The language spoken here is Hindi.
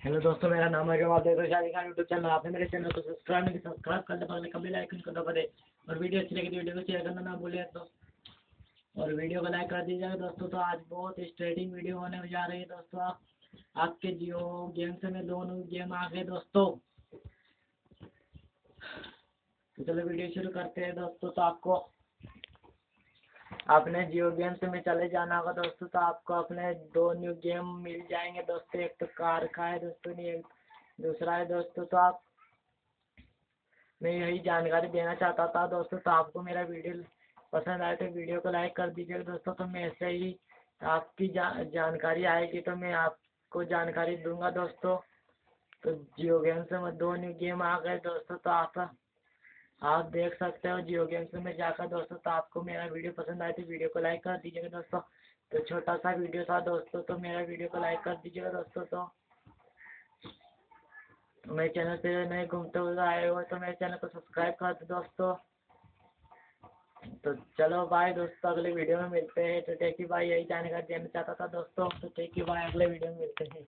हेलो दोस्तों, मेरा नाम है जवाब देते शादी खान यूट्यूब चैनल। आपने मेरे चैनल को सब्सक्राइब कर दे, बगल का बेल आइकन को दबा दे और वीडियो अच्छी लगी तो वीडियो को शेयर करना ना भूले तो, और वीडियो को लाइक कर दीजिएगा दोस्तों। तो आज बहुत स्ट्रेटिंग वीडियो होने जा रही है दोस्तों। आपके जियो गेम्स में दोनों गेम आ गए दोस्तों। तो चलो वीडियो शुरू करते हैं दोस्तों। तो आपको अपने जियो गेम्स में चले जाना होगा दोस्तों। तो आपको अपने दो न्यू गेम मिल जाएंगे दोस्तों। एक तो कार का है दोस्तों, नहीं दूसरा है दोस्तों। तो आप मैं यही जानकारी देना चाहता था दोस्तों। तो आपको मेरा वीडियो पसंद आए तो वीडियो को लाइक कर दीजिएगा दोस्तों। तो मैं ऐसे ही आपकी जानकारी आएगी तो मैं आपको जानकारी दूंगा दोस्तों। तो जियो गेम्स में दो न्यू गेम आ गए दोस्तों। तो आप देख सकते हो जियो गेम्स में जाकर दोस्तों। तो आपको मेरा वीडियो पसंद आए तो वीडियो को लाइक कर दीजिएगा दोस्तों। तो छोटा सा वीडियो था दोस्तों, तो मेरा वीडियो को लाइक कर दीजिएगा दोस्तों। तो मेरे चैनल पे नए घूमते हुए आए हो तो मेरे चैनल को सब्सक्राइब कर दो दोस्तों। तो चलो बाय दोस्तों, अगले वीडियो में मिलते हैं। तो टेक यू बाय, यही जानकारी देना चाहता था दोस्तों। तो टेक यू बाय, अगले वीडियो में मिलते हैं।